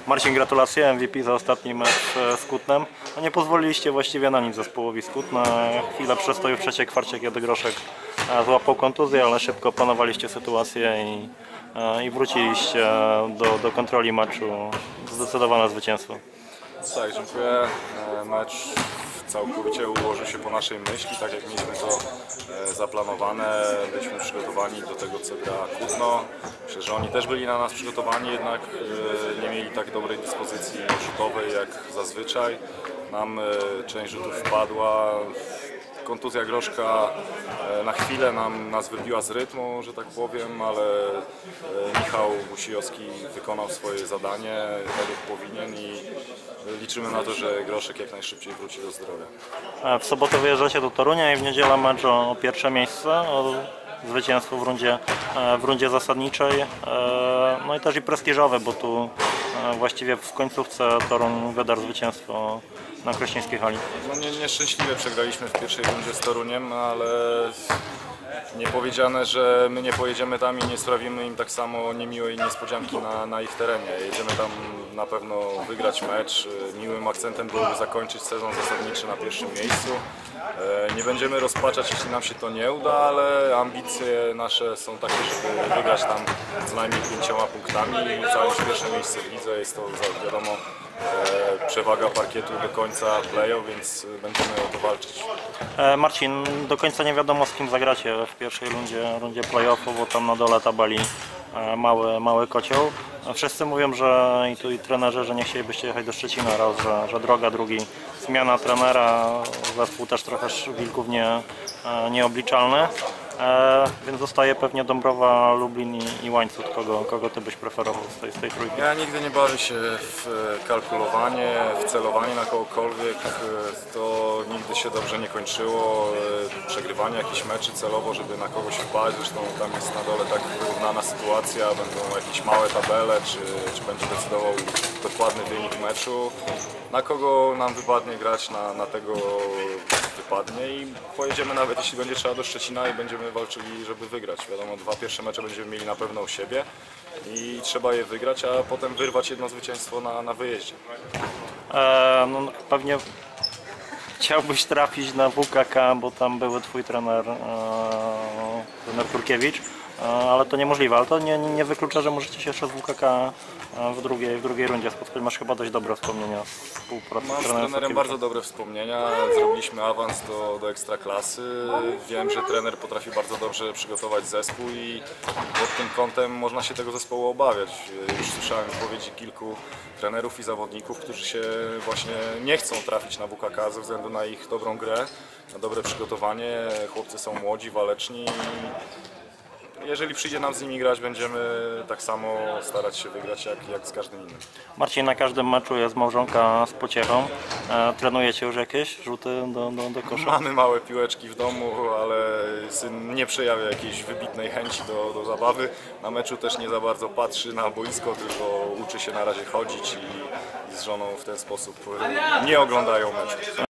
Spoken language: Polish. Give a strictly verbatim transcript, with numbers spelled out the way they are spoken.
Marcin, gratulacje, M V P za ostatni mecz z Kutnem. No nie pozwoliliście właściwie na nic zespołowi z Kutna. Chwilę przestoju w trzeciej kwarcie, kiedy Groszek złapał kontuzję, ale szybko opanowaliście sytuację i, i wróciliście do, do kontroli meczu. Zdecydowane zwycięstwo. Tak, dziękuję. Mecz całkowicie ułożył się po naszej myśli, tak jak mieliśmy to zaplanowane. Byliśmy przygotowani do tego, co gra Kutno. Myślę, że oni też byli na nas przygotowani, jednak nie mieli tak dobrej dyspozycji rzutowej jak zazwyczaj. Nam część rzutów wpadła. Kontuzja Groszka na chwilę nam, nas wybiła z rytmu, że tak powiem, ale Michał Musijowski wykonał swoje zadanie tak jak powinien i liczymy na to, że Groszek jak najszybciej wróci do zdrowia. W sobotę wyjeżdżacie do Torunia i w niedzielę mecz o pierwsze miejsce, o zwycięstwo w rundzie, w rundzie zasadniczej, no i też i prestiżowe, bo tu właściwie w końcówce Toruń wydarł zwycięstwo na krośnieńskiej hali. No nie, nieszczęśliwie przegraliśmy w pierwszej rundzie z Toruniem, ale nie powiedziane, że my nie pojedziemy tam i nie sprawimy im tak samo niemiłej niespodzianki na, na ich terenie. Jedziemy tam na pewno wygrać mecz. Miłym akcentem byłoby zakończyć sezon zasadniczy na pierwszym miejscu. Nie będziemy rozpaczać, jeśli nam się to nie uda, ale ambicje nasze są takie, żeby wygrać tam co najmniej pięcioma punktami i zająć pierwsze miejsce w lidze. Jest to, wiadomo, przewaga parkietu do końca play-off, więc będziemy o to walczyć. Marcin, do końca nie wiadomo, z kim zagracie w pierwszej rundzie, rundzie play-offu, bo tam na dole tabeli mały, mały kocioł. Wszyscy mówią, że i tu i trenerzy, że nie chcielibyście jechać do Szczecina raz, że, że droga, drugi, zmiana trenera, zespół też trochę wilków nie, nieobliczalny. E, więc zostaje pewnie Dąbrowa, Lublin i, i Łańcut. Kogo, kogo ty byś preferował z tej, z tej trójki? Ja nigdy nie bawię się w kalkulowanie, w celowanie na kogokolwiek. To nigdy się dobrze nie kończyło. Przegrywanie jakichś meczy celowo, żeby na kogoś wpaść. Zresztą tam jest na dole tak wyrównana sytuacja. Będą jakieś małe tabele, czy, czy będzie decydował dokładny wynik meczu. Na kogo nam wypadnie grać, na, na tego wypadnie i pojedziemy nawet jeśli będzie trzeba do Szczecina i będziemy walczyli, żeby wygrać. Wiadomo, dwa pierwsze mecze będziemy mieli na pewno u siebie i trzeba je wygrać, a potem wyrwać jedno zwycięstwo na, na wyjeździe. E, no, pewnie chciałbyś trafić na W K K, bo tam był twój trener, e, trener Turkiewicz, e, ale to niemożliwe. Ale to nie, nie wyklucza, że możecie się jeszcze z W K K w drugiej, w drugiej rundzie spotkać. Masz chyba dość dobre wspomnienia z współpracy Mam z trenerem bardzo dobre wspomnienia. Zrobiliśmy awans do, do ekstraklasy. Wiem, że trener potrafi bardzo dobrze przygotować zespół i pod tym kątem można się tego zespołu obawiać. Już słyszałem wypowiedzi kilku trenerów i zawodników, którzy się właśnie nie chcą trafić na W K K ze względu na ich dobrą grę, na dobre przygotowanie. Chłopcy są młodzi, waleczni. Jeżeli przyjdzie nam z nimi grać, będziemy tak samo starać się wygrać jak, jak z każdym innym. Marcin, na każdym meczu jest małżonka z pociechą. E, trenujecie już jakieś rzuty do, do, do kosza? Mamy małe piłeczki w domu, ale syn nie przejawia jakiejś wybitnej chęci do, do zabawy. Na meczu też nie za bardzo patrzy na boisko, tylko uczy się na razie chodzić i, i z żoną w ten sposób nie oglądają meczu.